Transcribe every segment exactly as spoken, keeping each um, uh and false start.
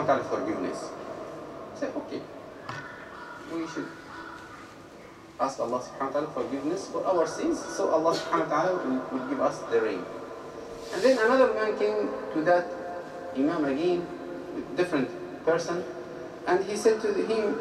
subhanahu wa ta'ala forgiveness. Say, okay, we should ask Allah subhanahu wa ta'ala forgiveness for our sins, so Allah subhanahu wa ta'ala will, will give us the rain. And then another man came to that Imam again, with different person, and he said to him,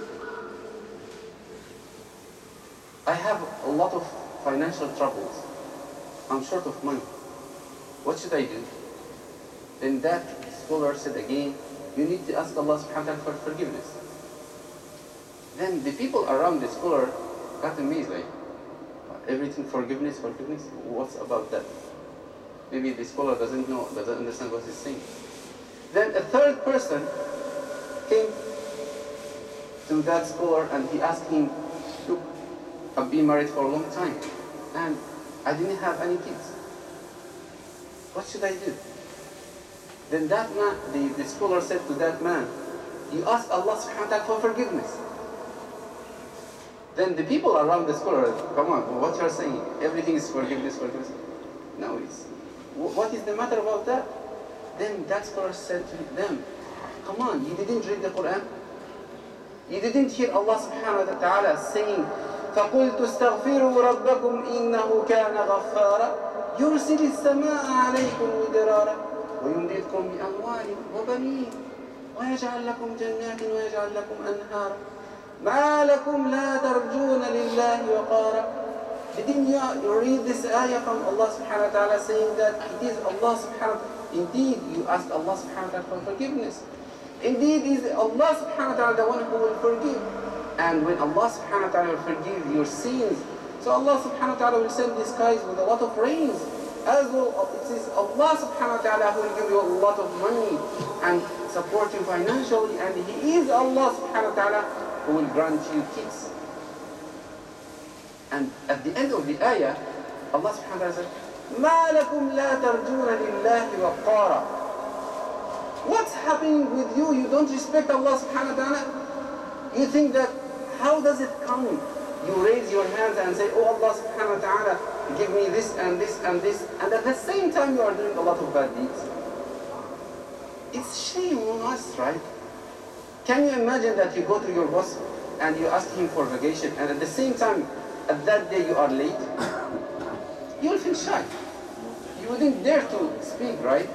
I have a lot of financial troubles. I'm short of money. What should I do? Then that scholar said again, you need to ask Allah subhanahu wa ta'ala for forgiveness. Then the people around the scholar got amazed, like, everything forgiveness, forgiveness, what's about that? Maybe the scholar doesn't know, doesn't understand what he's saying. Then a third person came to that scholar and he asked him, look, I've been married for a long time and I didn't have any kids. What should I do? Then that man, the, the scholar said to that man, you ask Allah subhanahu wa ta'ala for forgiveness. Then the people around the scholar, come on, what you're saying, everything is forgiveness, forgiveness. No, it's, what is the matter about that? Then that scholar said to them, come on, you didn't read the Quran? You didn't hear Allah subhanahu wa ta'ala saying, فَقُلْتُ اسْتَغْفِرُوا رَبَّكُمْ إِنَّهُ كَانَ غَفَّارًا يُرْسِلِ السَّمَاءَ عَلَيْكُمْ مِدْرَارًا وَيُمْدِدْكُمْ بِأَمْوَالٍ وَبَنِينَ وَيَجْعَلْ لَكُمْ جَنَّاتٍ وَيَجْعَلْ لَكُمْ أَنْهَارًا مَا لَكُمْ لَا تَرْجُونَ لِلَّهِ وَقَارًا. Didn't you read this ayah from Allah subhanahu wa ta'ala saying that it is Allah subhanahu wa ta'ala, indeed you ask Allah subhanahu wa ta'ala for forgiveness. Indeed is Allah subhanahu wa ta'ala the one who will forgive. And when Allah subhanahu wa ta'ala will forgive your sins, so Allah subhanahu wa ta'ala will send the skies with a lot of rains. As well, it is Allah subhanahu wa ta'ala who will give you a lot of money and support you financially, and He is Allah subhanahu wa ta'ala who will grant you kids. And at the end of the ayah, Allah subhanahu wa ta'ala said, مَا لَكُمْ لَا تَرْجُونَ لِلَّهِ وَقَارًا. What's happening with you? You don't respect Allah subhanahu wa ta'ala? You think that, how does it come? You raise your hands and say, oh Allah subhanahu wa ta'ala, give me this and this and this, and at the same time you are doing a lot of bad deeds. It's shame on us, right? Can you imagine that you go to your boss and you ask him for vacation, and at the same time, at that day you are late? You will feel shy. You wouldn't dare to speak, right?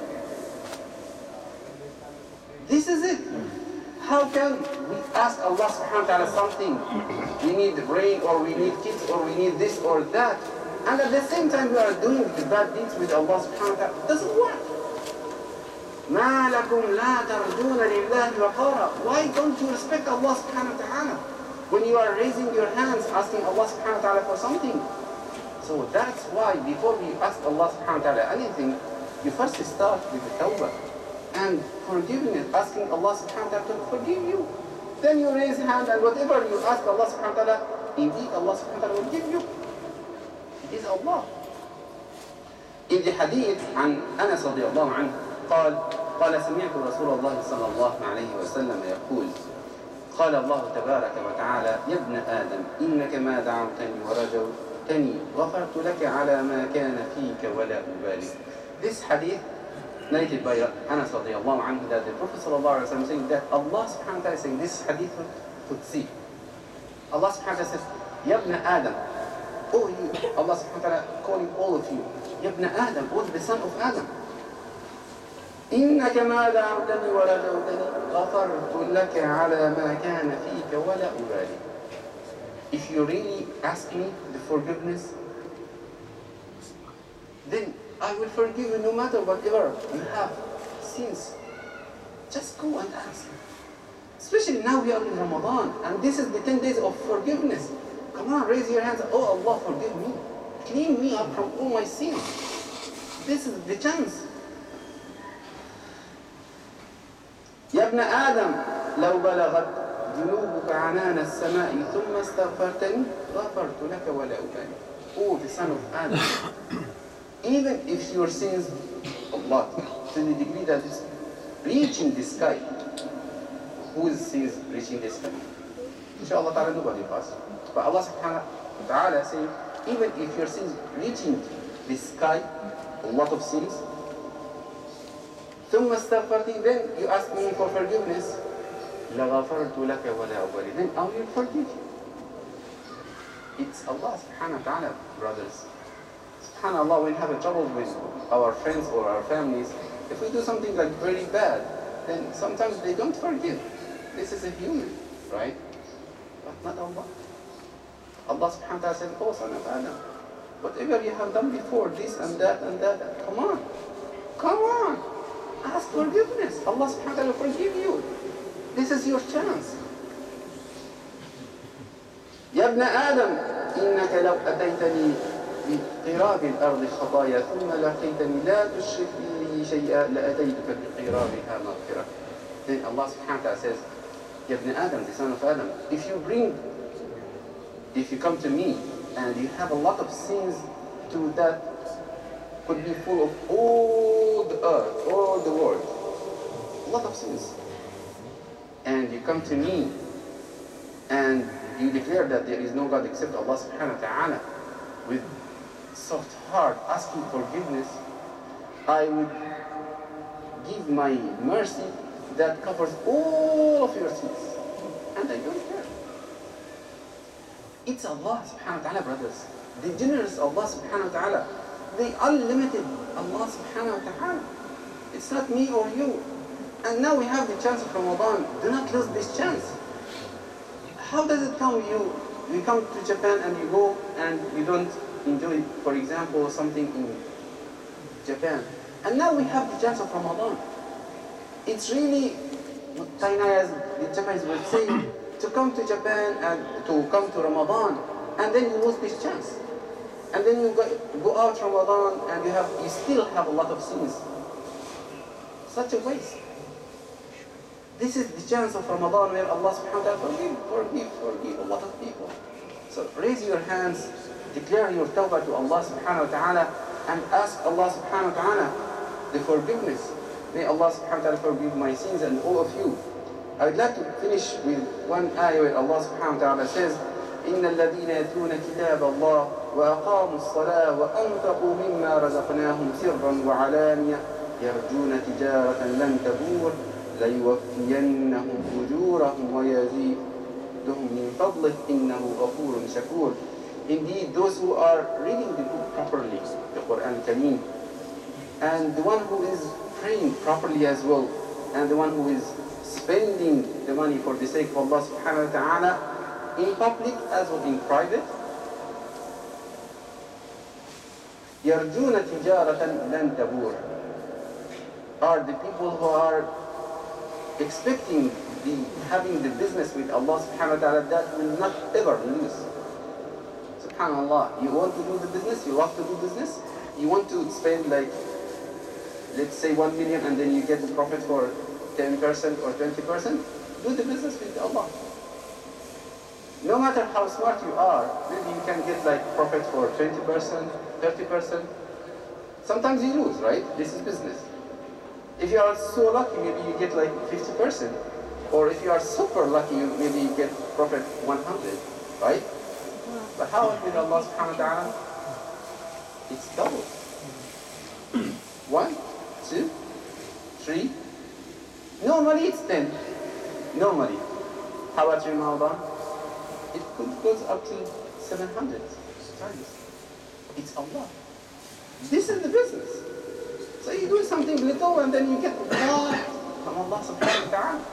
This is it. How can we ask Allah subhanahu wa ta'ala something? We need rain, or we need kids, or we need this or that, and at the same time we are doing the bad deeds with Allah subhanahu wa ta'ala. It doesn't work. مَا لَكُمْ لَا تَرْجُونَ لِلَّهِ وَقَارًا. Why don't you respect Allah subhanahu wa ta'ala when you are raising your hands asking Allah subhanahu wa ta'ala for something? So that's why before we ask Allah subhanahu wa ta'ala anything, you first start with the tawbah and forgiveness, asking Allah subhanahu wa ta'ala to forgive you. Then you raise hand, and whatever you ask Allah subhanahu wa ta'ala, indeed Allah subhanahu wa ta'ala will give you. It is Allah. In the hadith عن أنس رضي الله عنه قال قال سمعت رسول الله صلى الله عليه وسلم يقول قال الله تبارك وتعالى يا ابن آدم إنك ما دعوتني ورجوتني غفرت لك على ما كان فيك ولا أبالي. This hadith narrated by Anas radiallahu anhu, that the Prophet sallallahu alaihi wasallam saying that Allah subhanahu wa ta'ala saying this hadith Qudsi. Allah subhanahu wa ta'ala says, Ya ibn Adam, oh you, Allah subhanahu wa ta'ala calling all of you, Ya ibn Adam, oh the son of Adam. إنك ما دعوتني ورجوتني غفرت لك على ما كان فيك ولا أبالي. If you really ask me the forgiveness, then I will forgive you no matter whatever you have sins. Just go and ask. Especially now we are in Ramadan, and this is the ten days of forgiveness. Come on, raise your hands. Oh Allah, forgive me. Clean me up from all my sins. This is the chance. يا ابن آدم لو بلغت ذنوبك عنان السماء ثم استغفرتني غفرت لك ولا أبالي. Oh, the son of Adam. Even if your sins, Allah, to the degree that is reaching the sky, whose sins reaching the sky? Inshallah ta'ala, nobody of us. But Allah subhanahu wa ta'ala saying, even if your sins reaching the sky, a lot of sins, ثم استغفرتني, then you ask me for forgiveness, لغفرت لك ولا أبالي, then I will forgive you. It's Allah subhanahu wa ta'ala, brothers. SubhanAllah, when we have a trouble with our friends or our families, if we do something like very bad, then sometimes they don't forgive. This is a human, right? But not Allah. Allah subhanahu wa ta'ala said, oh son of Adam, whatever you have done before, this and that and that, come on. Come on. Ask forgiveness. Allah subhanahu wa ta'ala will forgive you. This is your chance. يا ابن آدم إنك لو أتيتني بقراب الأرض خطايا ثم لقيتني لا تشرك بي شيئا لأتيتك بقرابها مغفرة. Then Allah subhanahu wa ta'ala says, يا ابن آدم, the son of Adam, if you bring, if you come to me and you have a lot of sins to that could be full of all the earth, all the world, a lot of sins, and you come to me and you declare that there is no God except Allah subhanahu wa ta'ala with soft heart asking forgiveness, I would give my mercy that covers all of your sins, and I don't care. It's Allah subhanahu wa ta'ala, brothers. The generous Allah subhanahu wa ta'ala, the unlimited Allah subhanahu wa ta'ala. It's not me or you. And now we have the chance of Ramadan. Do not lose this chance. How does it come you, you come to Japan and you go and you don't enjoy, for example, something in Japan. And now we have the chance of Ramadan. It's really, as the Japanese would say, to come to Japan and to come to Ramadan, and then you lose this chance. And then you go, go out Ramadan and you have you still have a lot of sins. Such a waste. This is the chance of Ramadan where Allah subhanahu wa ta'ala forgive, forgive, forgive a lot of people. So raise your hands, declare your tawbah to Allah subhanahu wa ta'ala, and ask Allah subhanahu wa ta'ala the forgiveness. May Allah subhanahu wa ta'ala forgive my sins and all of you. I would like to finish with one ayah where Allah subhanahu wa ta'ala says, إِنَّ الَّذِينَ يَتْلُونَ كِتَابَ اللَّهِ وَأَقَامُوا الصَّلَاةَ وَأَنْفَقُوا مِمَّا رَزَقْنَاهُمْ سِرًّا وَعَلَانِيَةً يَرْجُونَ تِجَارَةً لَنْ تَبُورَ لَيُوَفِّيَنَّهُمْ أُجُورَهُمْ وَيَزِيدُهُمْ مِنْ فَضْلِهِ إِنَّهُ غَفُورٌ شَكُورٌ. Indeed, those who are reading the book properly, the Quran Kareem, and the one who is praying properly as well, and the one who is spending the money for the sake of Allah subhanahu wa ta'ala in public as well in private, يَرْجُونَ تِجَارَةً لَنْ تَبُورَ, are the people who are expecting the having the business with Allah subhanahu wa ta'ala that will not ever lose. SubhanAllah, you want to do the business, you love to do business, you want to spend like, let's say one million and then you get the profit for ten percent or twenty percent, do the business with Allah. No matter how smart you are, maybe you can get like profit for twenty percent, thirty percent. Sometimes you lose, right? This is business. If you are so lucky, maybe you get like fifty percent. Or if you are super lucky, you maybe you get profit one hundred, right? But how with Allah subhanahu wa ta'ala? It's double. One, two, three. Normally it's ten. Normally. How about Ramadan? It goes up to seven hundred times. It's Allah. This is the business. So you do something little and then you get more from Allah subhanahu wa ta'ala.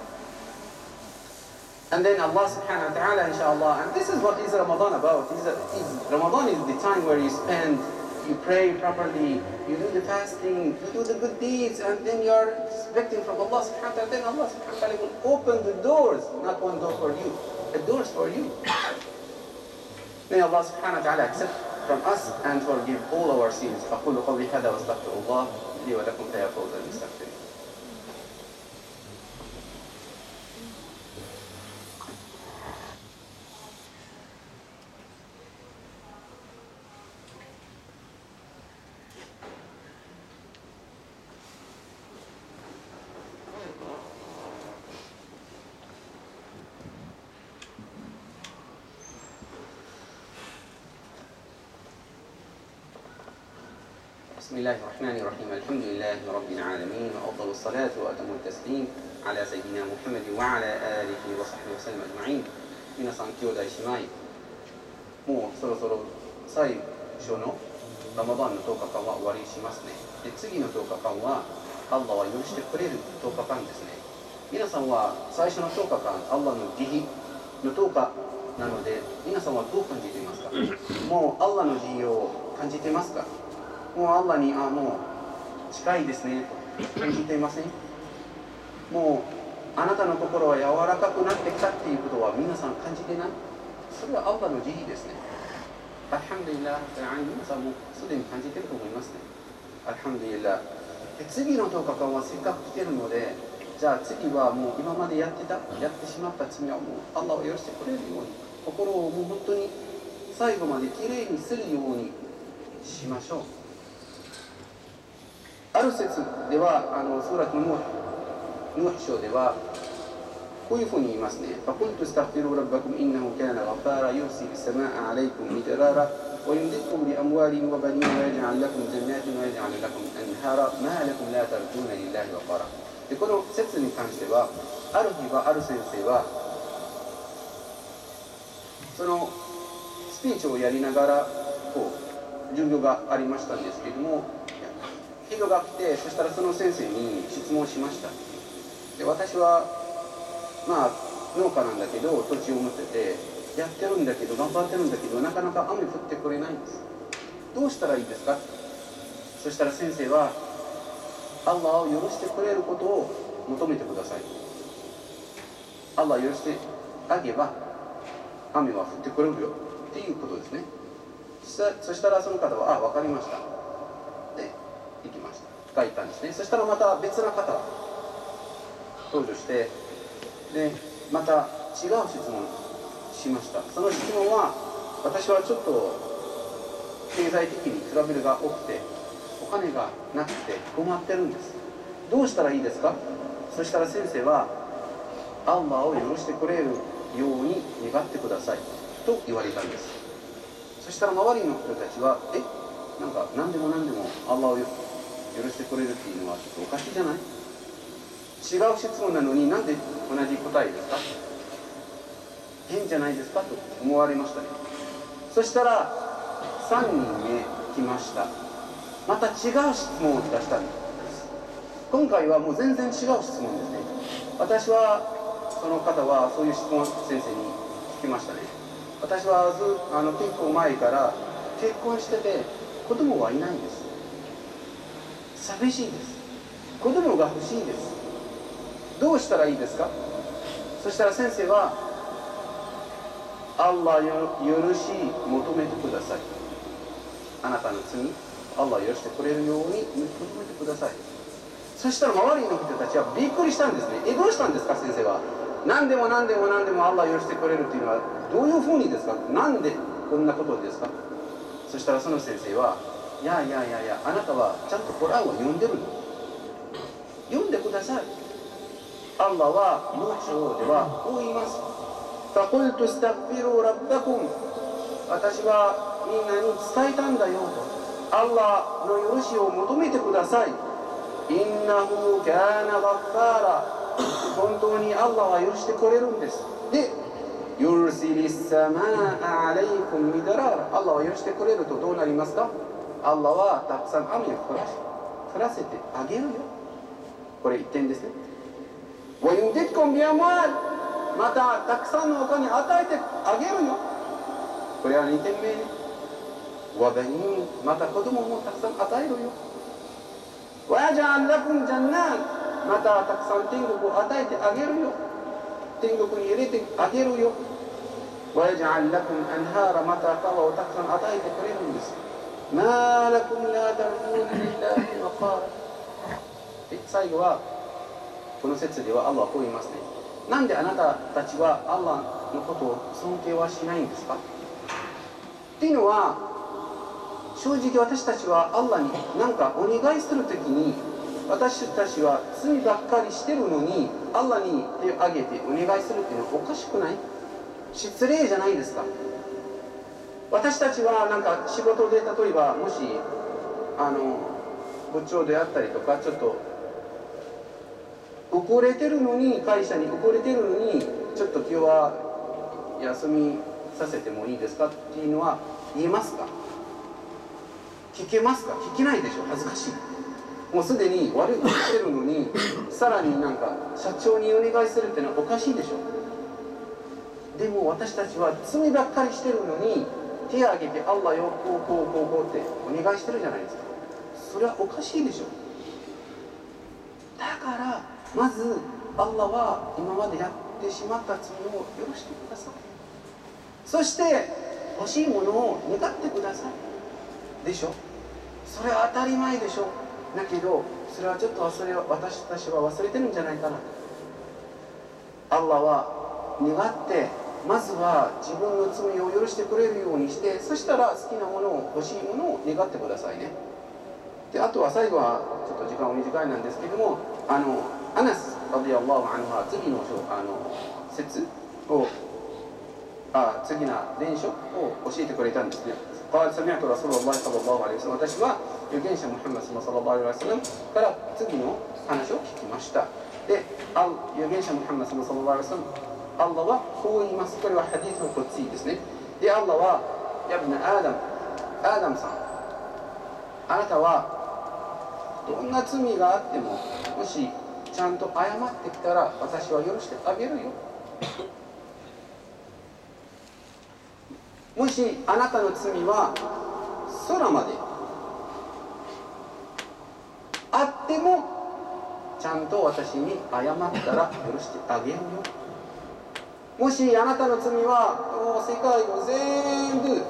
And then Allah subhanahu wa ta'ala, inshallah, and this is what is Ramadan about. Is, is Ramadan is the time where you spend, you pray properly, you do the fasting, you do the good deeds, and then you are expecting from Allah subhanahu wa ta'ala, then Allah subhanahu wa ta'ala will open the doors, not one door for you, the doors for you. May Allah subhanahu wa ta'ala accept from us and forgive all our sins. أقول قولي هذا وأستغفر الله لي ولكم فيا فوزا المستغفرين. بسم الله الرحمن الرحيم الحمد لله رب العالمين وأفضل الصلاة وأتم التسليم على سيدنا محمد وعلى آله وصحبه وسلم أجمعين 皆さん兄弟姉妹もうそろそろ最初のラマダンのとおかかんは終わりしますね。で次のとおかかんはアッラは許してくれるとおかかんですね。皆さんは最初のとおかかんアッラの慈悲のとおかなので皆さんはどう感じていますか？もうアッラの慈悲を感じていますか？もうアッラにあもう近いですねと感じていません？もうあなたの心は柔らかくなってきたっていうことは皆さん感じてない？それはアッラの慈悲ですね。アルハムドリラー皆さんもすでに感じていると思いますね。アルハムドリラー次のとおかかんはせっかく来てるのでじゃあ次はもう今までやってたやってしまった罪はもうアッラを許してくれるように心をもう本当に最後まできれいにするようにしましょう。ある説ではあのスーラのヌー書ではこういうふうに言いますね。فَقُلْتُ اسْتَغْفِرُوا رَبَّكُمْ إِنَّهُ كَانَ غَفَّارًا يُرْسِلِ السَّمَاءَ عَلَيْكُمْ مِدْرَارًا وَيُمْدِدْكُمْ بِأَمْوَالٍ وَبَنِينَ وَيَجْعَلْ لَكُمْ جَنَّاتٍ وَيَجْعَلْ لَكُمْ أَنْهَارًا مَا لَكُمْ لَا تَرْجُونَ لِلَّهِ وَقَارًا。でこの説に関してはある日はある先生はそのスピーチをやりながらこう授業がありましたんですけれども人が来てそしたらその先生に質問しました。で私はまあ農家なんだけど土地を持っててやってるんだけど頑張ってるんだけどなかなか雨降ってくれないんです。どうしたらいいですか？そしたら先生はアッラを許してくれることを求めてください。アッラを許してあげば雨は降ってくれるよっていうことですね。そしたらその方はあ分かりましたで行きました。書いたんですね。そしたらまた別な方登場してでまた違う質問しました。その質問は私はちょっと経済的にトラブルが起きてお金がなくて困ってるんです。どうしたらいいですか？そしたら先生はアッラを許してくれるように願ってくださいと言われたんです。そしたら周りの人たちはえなんか何でも何でもアッラを許してくれるっていうのはちょっとおかしいじゃない？違う質問なのになんで同じ答えですか？変じゃないですかと思われましたね。そしたらさんにんめ来ました。また違う質問を出したんです。今回はもう全然違う質問ですね。私はその方はそういう質問を先生に聞きましたね。私はずあの結構前から結婚してて子供はいないんです。寂しいです。子供が欲しいです。どうしたらいいですか？そしたら先生はアッラを許し求めてください。あなたの罪アッラを許してくれるように求めてください。そしたら周りの人たちはびっくりしたんですね。えどうしたんですか先生は？何でも何でも何でもアッラを許してくれるっていうのはどういうふうにですか？なんでこんなことですか？そしたらその先生はいやいやいやいやあなたはちゃんとコランを読んでるの。読んでください。アッラはヌー書ではこう言います。فَقُلْتُ اسْتَغْفِرُوا رَبَّكُمْ 私はみんなに伝えたんだよと。アッラの許しを求めてください。インナフキャナガッファーラ本当にアッラは許してくれるんです。で、ユルシリッサマーアレイコンミダラーアッラは許してくれるとどうなりますか？アッラはたくさん雨を降ら降らせてあげるよ。これ一点ですね。وَيُمْدِدْكُمْ بِأَمْوَالٍまたたくさんのお金与えてあげるよ。これはにてんめね。وَبَنِينَまた子供もたくさん与えるよ。وَيَجْعَلْ لَكُمْ جَنَّاتٍまたたくさん天国を与えてあげるよ。天国に入れてあげるよ。وَيَجْعَلْ لَكُمْ أَنْهَارًاまた川をたくさん与えてくれるんです。مَا لَكُمْ لَا تَرْجُونَ لِلَّهِ وَقَارًا最後はこの説ではアッラはこう言いますね。なんであなたたちはアッラのことを尊敬はしないんですか？っていうのは正直私たちはアッラに何かお願いするときに私たちは罪ばっかりしてるのにアッラに手を挙げてお願いするっていうのはおかしくない？失礼じゃないですか？私たちはなんか仕事で例えばもしあの部長であったりとか、ちょっと遅れてるのに、会社に遅れてるのに、ちょっと今日は休みさせてもいいですかっていうのは言えますか？聞けますか？聞けないでしょ。恥ずかしい。もうすでに悪いことしてるのに、さらになんか社長にお願いするってのはおかしいでしょ。でも私たちは罪ばっかりしてるのに、手を挙げてアッラよ、こうこうこうこうってお願いしてるじゃないですか。それはおかしいでしょ。だからまずアッラは今までやってしまった罪を許してください。そして欲しいものを願ってくださいでしょ。それは当たり前でしょ。だけどそれはちょっと忘れ私たちは忘れてるんじゃないかな。アッラは願ってまずは自分の罪を許してくれるようにして、そしたら好きなものを欲しいものを願ってくださいね。であとは最後はちょっと時間お短いなんですけども、あのアナスラディアラーアンは次のあの説をあ次の伝書を教えてくれたんですね。قال سمعت رسول الله صلى الله عليه وسلم。私は預言者ムハンマドصلى الله عليه وسلمから次の話を聞きました。で、預言者ムハンマドصلى الله عليه وسلم、アッラはこう言います。これはハディスのコツィですね。で、アッラはヤブナアダム、アダムさん、あなたはどんな罪があっても、もしちゃんと謝ってきたら私は許してあげるよ。もしあなたの罪は空まであってもちゃんと私に謝ったら許してあげるよ。もしあなたの罪はこの世界を全部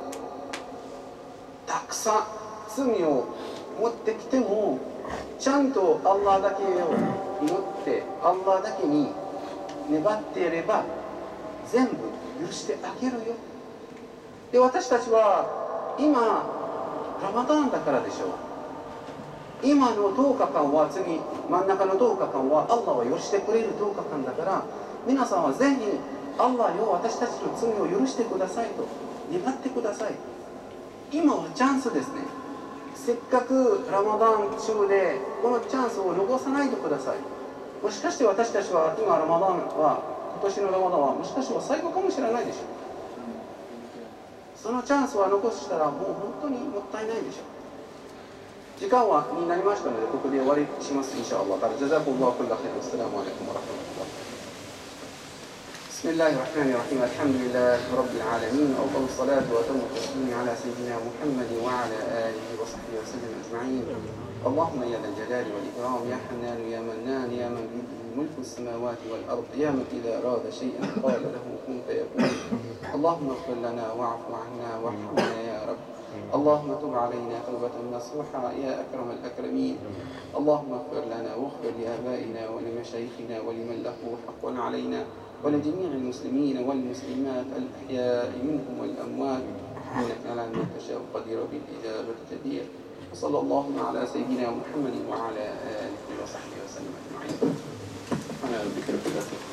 たくさん罪を持ってきてもちゃんとアッラーだけを祈ってアッラーだけに願っていれば全部許してあげるよ。で、私たちは今ラマダンだからでしょう。今のとおかかんは次真ん中のとおかかんはアッラーは許してくれるとおかかんだから、皆さんはぜひアッラーよ、私たちの罪を許してくださいと願ってください。今はチャンスですね。せっかくラマダン中でこのチャンスを逃さないでください。もしかして私たちは今ラマダンは今年のラマダンはもしかしては最後かもしれないでしょう。そのチャンスは残したらもう本当にもったいないでしょう。時間はになりましたのでここで終わりします。インシャアラー。ジャザコムラクルラヘル。アッサラムアライクムわラハマトラヒ。بسم الله الرحمن الرحيم. الحمد لله رب العالمين. أفضل الصلاة وأتم التسليم على سيدنا محمد وعلى آله وصحبه وسلم أجمعين. اللهم يا ذا الجلال والإكرام يا حنان يا منان يا من بيده ملك السماوات والأرض يا من إذا أراد شيئا قال له كن فيكون. اللهم اغفر لنا واعف عنا وارحمنا يا رب. اللهم تب علينا توبة نصوحا يا أكرم الأكرمين. اللهم اغفر لنا واغفر لآبائنا ولمشايخنا ولمن له حق علينا ولجميع المسلمين والمسلمات الأحياء منهم والأموات إنك على ما تشاء قدير بالإجابة جدير. وصلى الله على سيدنا محمد وعلى آله وصحبه وسلم أجمعين. أنا بك